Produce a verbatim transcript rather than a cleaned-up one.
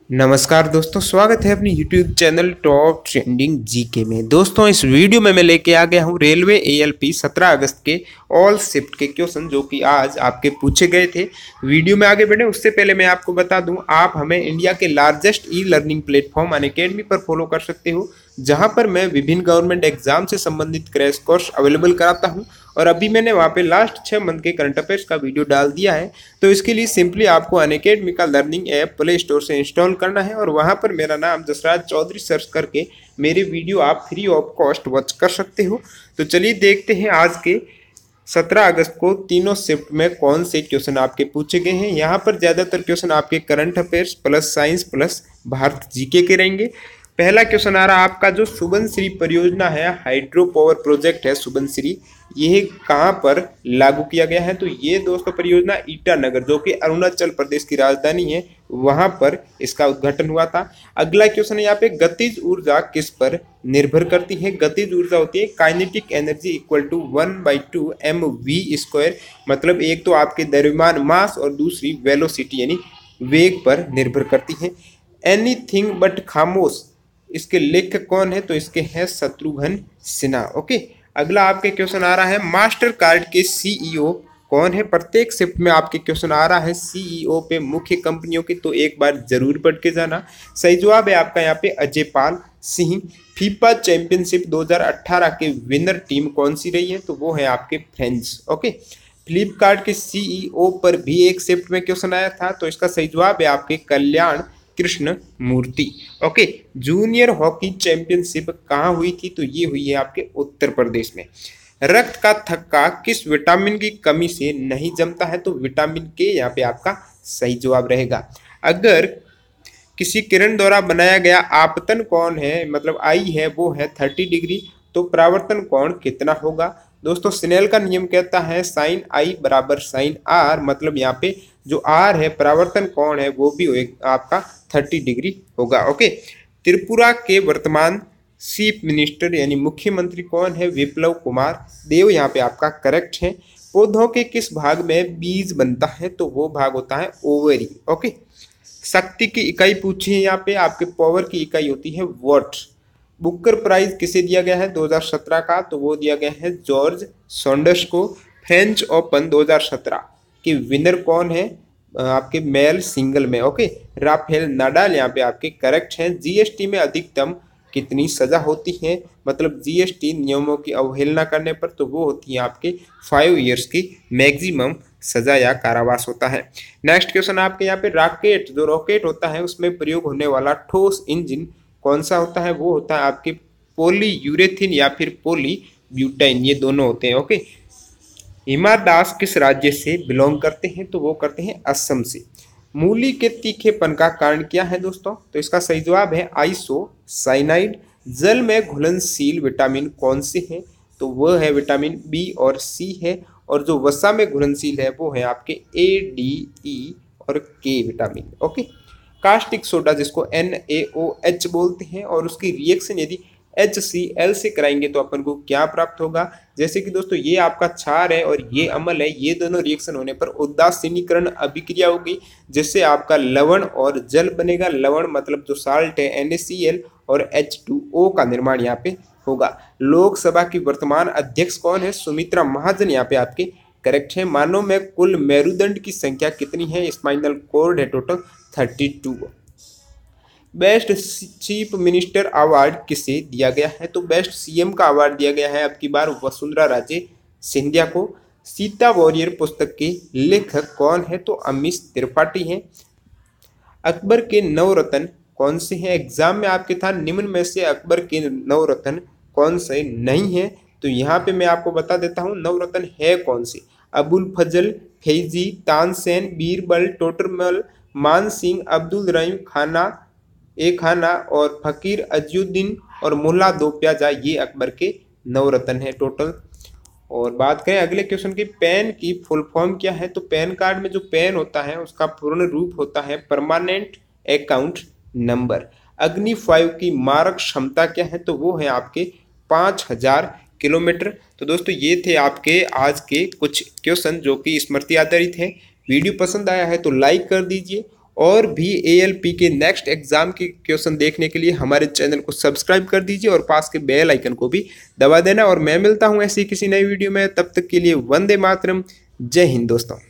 नमस्कार दोस्तों, स्वागत है अपनी YouTube channel top trending GK में। दोस्तों, इस वीडियो में मैं लेके आ गया हूँ रेलवे एएलपी सत्रह अगस्त के ऑल शिफ्ट के क्वेश्चन जो कि आज आपके पूछे गए थे। वीडियो में आगे बढ़े उससे पहले मैं आपको बता दूं, आप हमें इंडिया के largest e learning platform Unacademy पर फॉलो कर सकते हो, जहां पर मैं विभिन्न गवर्नमेंट एग्जाम से संबंधित क्रैश कोर्स अवेलेबल कराता हूं। और अभी मैंने वहां पे लास्ट छह मंथ के करंट अफेयर्स का वीडियो डाल दिया है। तो इसके लिए सिंपली आपको अनअकैडमी का लर्निंग ऐप प्ले स्टोर से इंस्टॉल करना है और वहां पर मेरा नाम जसराज चौधरी सर्च करके मेरे वीडियो आप फ्री ऑफ कॉस्ट वॉच कर सकते हो। तो चलिए देखते हैं आज के सत्रह अगस्त को तीनों शिफ्ट में कौन से क्वेश्चन आपके पूछे गए हैं। यहाँ पर ज़्यादातर क्वेश्चन आपके current affairs plus science plus Bharat GK के रहेंगे। पहला क्वेश्चन आ रहा है आपका, जो सुबनसिरी परियोजना है, हाइड्रो पावर प्रोजेक्ट है सुबनसिरी, ये कहाँ पर लागू किया गया है? तो ये दोस्तों परियोजना ईटानगर, जो कि अरुणाचल प्रदेश की राजधानी है, वहां पर इसका उद्घाटन हुआ था। अगला क्वेश्चन है यहाँ पे, गतिज ऊर्जा किस पर निर्भर करती है? गतिज ऊर्जा होती है kinetic energy equal to one by two M V square, मतलब एक तो आपके द्रव्यमान मास और दूसरी वेलोसिटी यानी वेग पर निर्भर करती है। एनीथिंग बट खामोश, इसके लेखक कौन है? तो इसके हैं शत्रुघ्न सिन्हा। ओके, अगला आपके क्वेश्चन आ रहा है, मास्टर कार्ड के सीईओ कौन है? प्रत्येक शिफ्ट में आपके क्वेश्चन आ रहा है सीईओ पे मुख्य कंपनियों की, तो एक बार जरूर पढ़ के जाना। सही जवाब है आपका यहाँ पे अजय पाल सिंह। फीफा चैंपियनशिप दो हज़ार अठारह के विनर टीम कौन सी रही है? तो वो है आपके फ्रेंच। ओके, फ्लिपकार्ट के सीईओ पर भी एक शिफ्ट में क्वेश्चन आया था, तो इसका सही जवाब है आपके Kalyan Krishna Murthy. Okay, junior hockey championship कहाँ हुई थी? तो ये हुई है आपके उत्तर प्रदेश में। रक्त का थक्का किस विटामिन की कमी से नहीं जमता है? तो विटामिन के यहाँ पे आपका सही जवाब रहेगा। अगर किसी किरण द्वारा बनाया गया आपतन कोण है, मतलब आई है, वो है तीस डिग्री, तो परावर्तन कोण कितना होगा? दोस्तों, स्नेल का नियम कहता है साइन आई बराबर साइन आर, मतलब यहाँ पे जो आर है परावर्तन कोण है वो भी आपका तीस डिग्री होगा। ओके, त्रिपुरा के वर्तमान चीफ मिनिस्टर यानी मुख्यमंत्री कौन है? विप्लव कुमार देव यहाँ पे आपका करेक्ट है। पौधों के किस भाग में बीज बनता है? तो वो भाग होता है ओवरी। ओके, शक्ति की इकाई पूछी है यहाँ पे, आपके पावर की इकाई होती है वॉट। बुकर प्राइज किसे दिया गया है दो हज़ार सत्रह का? तो वो दिया गया है जॉर्ज सॉन्डर्स को। फ्रेंच ओपन दो हज़ार सत्रह के विनर कौन है? आपके मेल सिंगल में। ओके, राफेल नाडाल यहाँ पे आपके करेक्ट हैं। जीएसटी में अधिकतम कितनी सजा होती है? मतलब जीएसटी नियमों की अवहेलना करने पर, तो वो होती है आपके फाइव इयर्स की मैक्सिमम सजा या कारावास होता है। नेक्स्ट क्वेश्चन आपके यहाँ पे, रॉकेट, जो रॉकेट होता है उसमें प्रयोग होने वाला ठोस इंजन कौन सा होता है? वो होता है आपके पोली यूरेथिन या फिर पोली ब्यूटाइन, ये दोनों होते हैं। ओके, हिमा दास किस राज्य से बिलोंग करते हैं? तो वो करते हैं असम से। मूली के तीखेपन का कारण क्या है दोस्तों? तो इसका सही जवाब है आइसोसाइनाइड। जल में घुलनशील विटामिन कौन से हैं? तो वह है विटामिन बी और सी है। और जो वसा में घुलनशील है वो है आपके ए, डी, ई और के विटामिन। ओके, कास्टिक सोडा जिसको एन ए ओ एच बोलते हैं, और उसकी रिएक्शन यदि एच सी एल से कराएंगे तो अपन को क्या प्राप्त होगा? जैसे कि दोस्तों ये आपका क्षार है और ये अम्ल है, ये दोनों रिएक्शन होने पर उदासीनीकरण अभिक्रिया होगी, जिससे आपका लवण और जल बनेगा। लवण मतलब जो साल्ट है एन ए सी एल और एच टू ओ का निर्माण यहाँ पे होगा। लोकसभा की वर्तमान अध्यक्ष कौन है? सुमित्रा महाजन यहाँ पे आपके करेक्ट है। मानव में कुल मेरुदंड की संख्या कितनी है? स्पाइनल कॉर्ड है total thirty two. Best chief minister award किसे दिया गया है? तो बेस्ट सीएम का अवार्ड दिया गया है अब की बार वसुंधरा राजे सिंधिया को। सीता वॉरियर पुस्तक के लेखक कौन है? तो अमीश त्रिपाठी हैं। अकबर के नवरत्न कौन से हैं? एग्जाम में आपके था निम्न में से अकबर के नवरत्न कौन से नहीं है? तो यहाँ पे मैं आपको बता देता हूँ नवरत्न है कौन से। अबुल फजल, फैजी, तानसेन, बीरबल, टोटरमल, मान सिंह, अब्दुल रहीम खाना ए खाना और फकीर अजुद्दीन और मुल्ला दो प्याजा, ये अकबर के नवरत्न है टोटल। और बात करें अगले क्वेश्चन की, पैन की फुल फॉर्म क्या है? तो पैन कार्ड में जो पैन होता है उसका पूर्ण रूप होता है permanent account number. Agni five की मारक क्षमता क्या है? तो वो है आपके पाँच हजार किलोमीटर। तो दोस्तों ये थे आपके आज के कुछ क्वेश्चन जो कि स्मृति आधारित है। वीडियो पसंद आया है तो लाइक कर दीजिए और भी एएलपी के नेक्स्ट एग्जाम के क्वेश्चन देखने के लिए हमारे चैनल को सब्सक्राइब कर दीजिए और पास के बेल आइकन को भी दबा देना। और मैं मिलता हूं ऐसी किसी नई वीडियो में, तब तक के लिए वंदे मातरम, जय हिंद दोस्तों।